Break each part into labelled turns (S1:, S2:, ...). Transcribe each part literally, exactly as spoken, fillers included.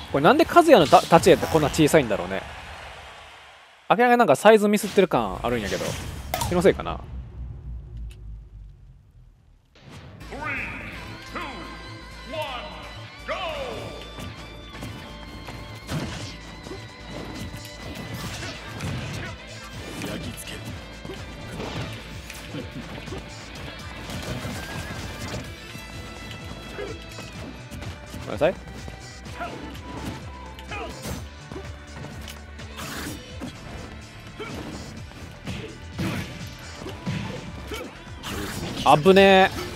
S1: これなんで和也のた立ち絵ってこんな小さいんだろうね。明らかになんかサイズミスってる感あるんやけど、気のせいかな。ごめんなさい。あぶねえ。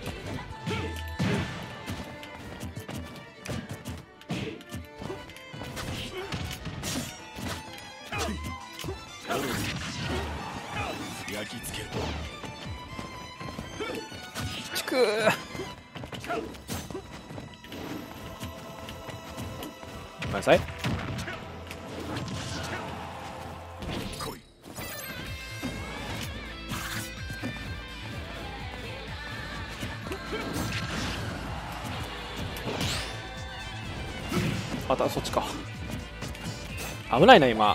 S1: ちくー。ごめんなさい。あたそっちか。危ないな今。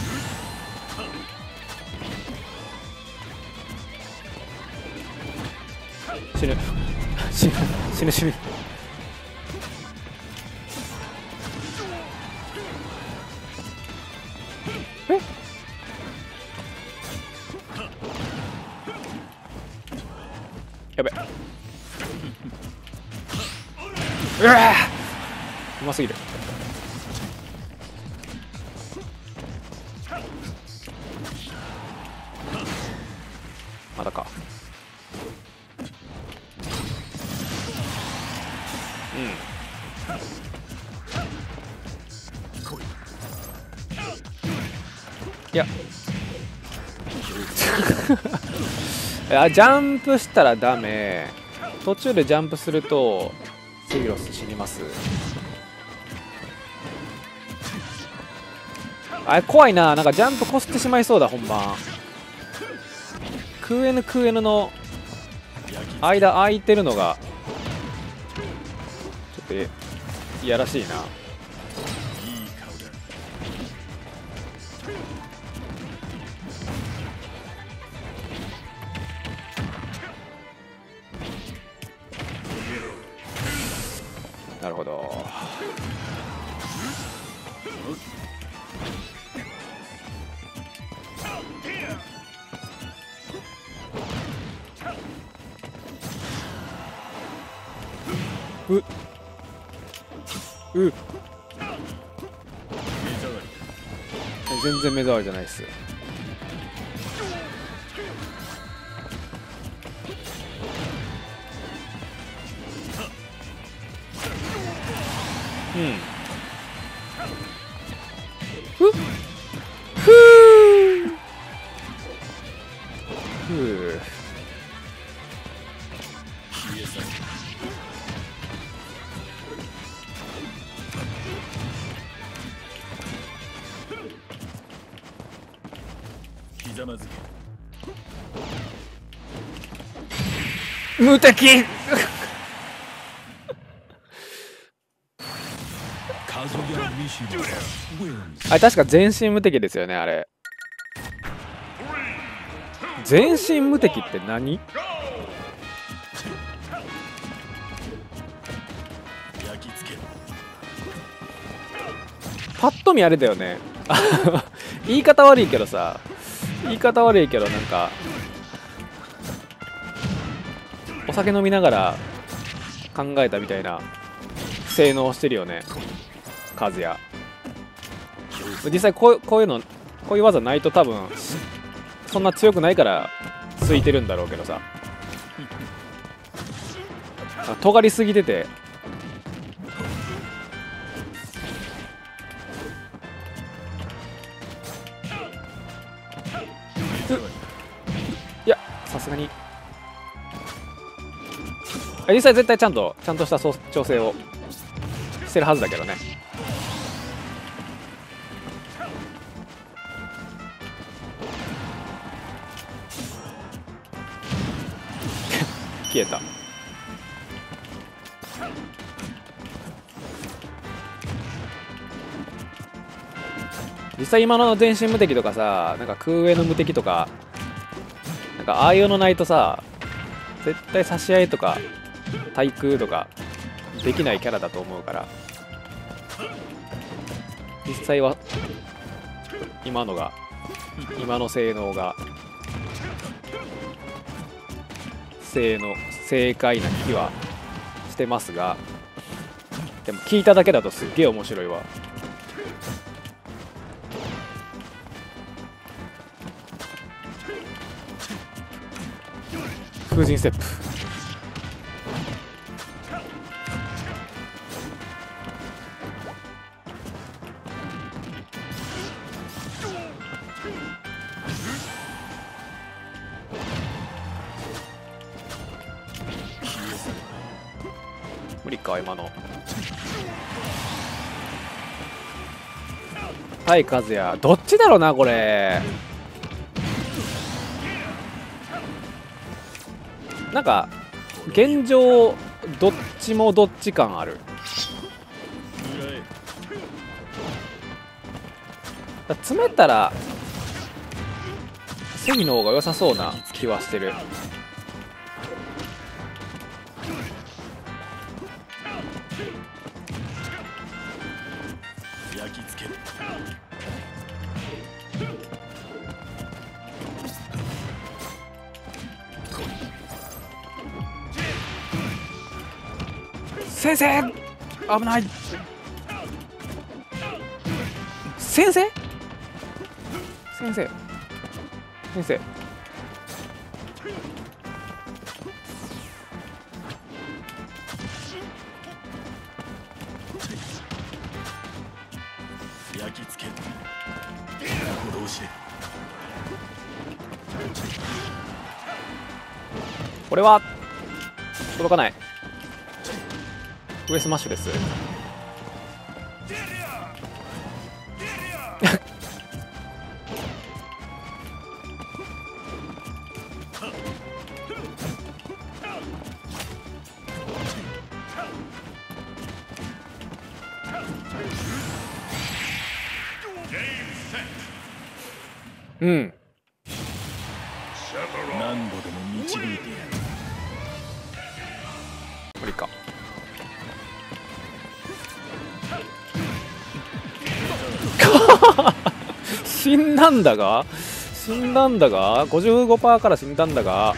S1: 死ぬ死ぬ死ぬ死ぬ。えやべうわうますぎる。まだか。うんいやあジャンプしたらダメ。途中でジャンプするとセビロス死にます。あれ怖いな。なんかジャンプこすってしまいそうだ本番。空 N 空 N の間空いてるのがちょっといやらしいな。なるほど。うう全然目障りじゃないです。うんふっふーふう無敵あれ確か全身無敵ですよね。あれ全身無敵って何？パッと見あれだよね言い方悪いけどさ言い方悪いけどなんかお酒飲みながら考えたみたいな性能してるよね和也。実際こう、こういうのこういう技ないと多分そんな強くないからついてるんだろうけどさ、尖りすぎてていやさすがに実際絶対ちゃんとちゃんとした調整をしてるはずだけどね。消えた。 実際今の全身無敵とかさ、なんか空上の無敵とか、なんかああいうのないとさ、絶対差し合いとか対空とかできないキャラだと思うから、実際は今のが今の性能が性能正解な気はしてますが、でも聞いただけだとすっげえ面白いわ。風神ステップ。無理か今の。はい、和也どっちだろうなこれ。なんか現状どっちもどっち感ある。だ詰めたらセミの方が良さそうな気はしてる。焼き付ける。先生危ない。先生先生先生焼き付け鼓動しこれは届かない。上スマッシュです。うん。何度でも導いてやる。無理か。死んだんだが死んだんだが ごじゅうごパーセント から死んだんだが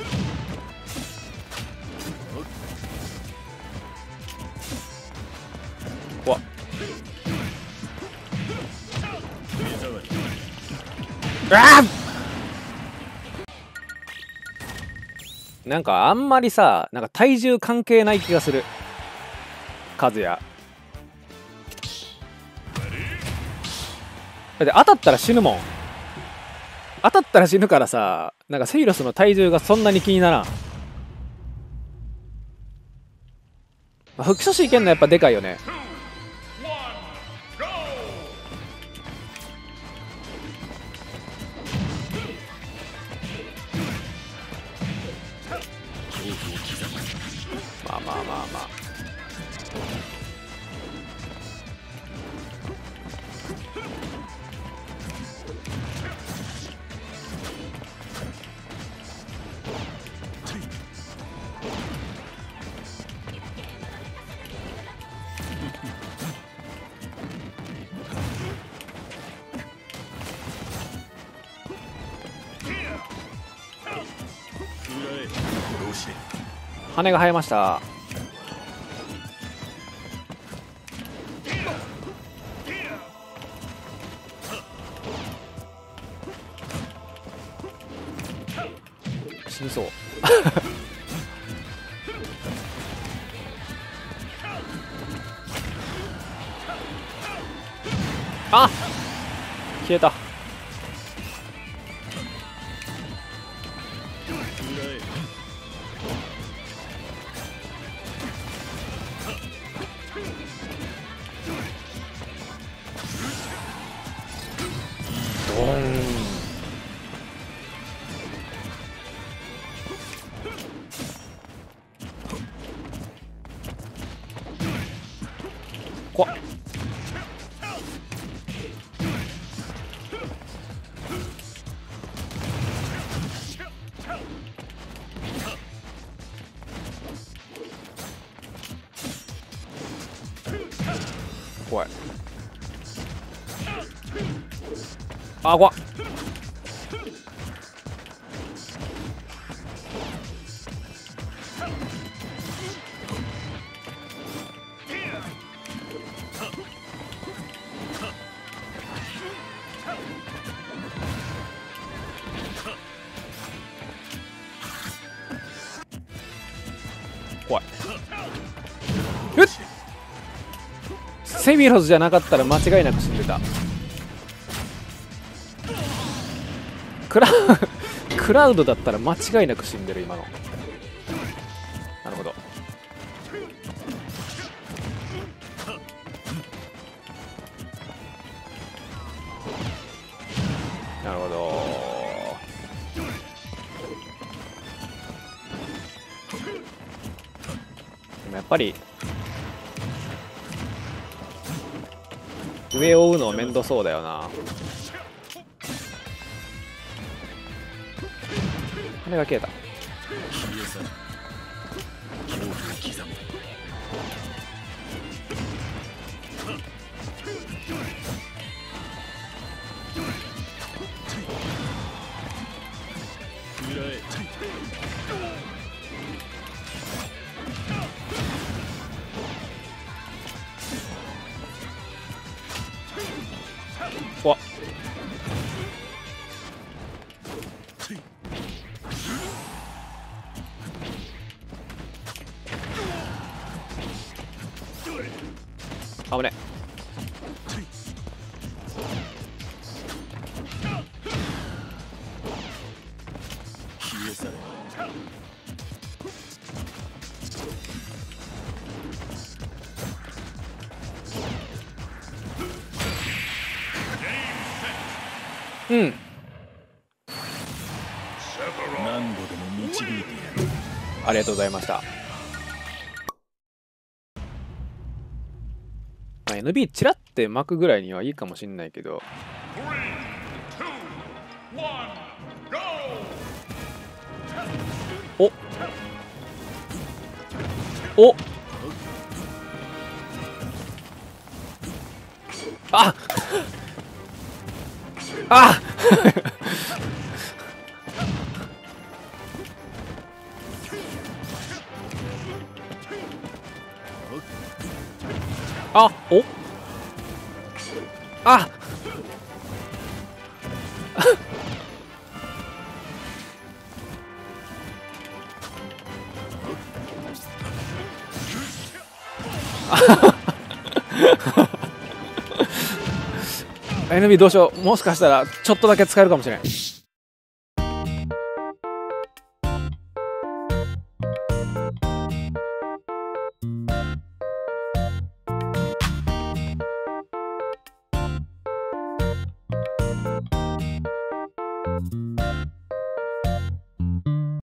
S1: 怖っ。あーなんかあんまりさ、なんか体重関係ない気がする和也。だって当たったら死ぬもん。当たったら死ぬからさ、なんかセイロスの体重がそんなに気にならん。まあ、吹き阻止いけんのやっぱでかいよね。まあまあまあまあ。羽が生えました。死にそうあ、消えた。ドーン。怖っ。 怖い。あ、怖っ。怖い。うっ、セミロスじゃなかったら間違いなく死んでた。クラクラウドだったら間違いなく死んでる今の。なるほど。なるほど。でもやっぱり上を追うの面倒そうだよな。あれが消えた。わっ、危ね。うん、
S2: 何度でも導いてやる。
S1: ありがとうございました。まあ、エヌビー チラって巻くぐらいにはいいかもしんないけど、おおあああ、おあエヌビー どうしよう。もしかしたらちょっとだけ使えるかもしれん。